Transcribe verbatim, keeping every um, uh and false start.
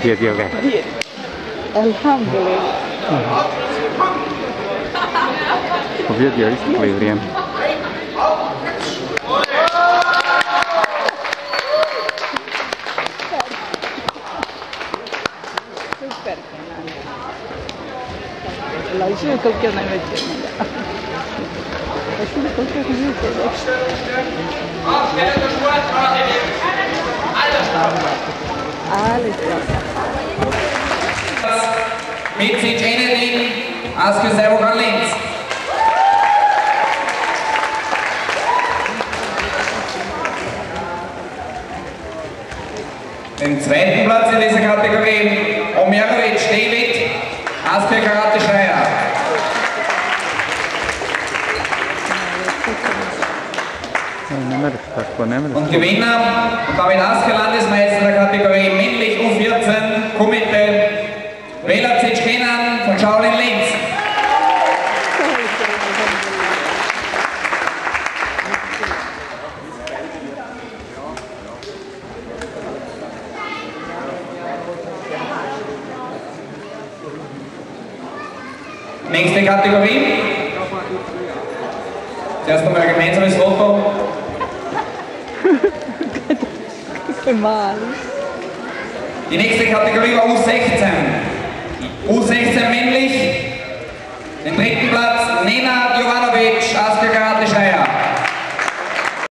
video kìa. Alhamdulillah. Có viết dưới liều riêng. Super. Lasciami colpiare una leggenda. Lasciami colpiare una leggenda. Alles klar. Mitsic Enedin, Aske Servogan links. Den zweiten Platz in dieser Kategorie Omerovic David, Aske Karate Schreier. Und Gewinner und damit Aske Landesmeister der Kategorie männlich U vierzehn, Kumite, Velacic Kenan von Shaolin Linz. Nächste Kategorie. Zuerst einmal ein gemeinsames Foto. Die nächste Kategorie war U sechzehn. U sechzehn männlich. Den dritten Platz Nenad Jovanovic, Aske Karate Schreier.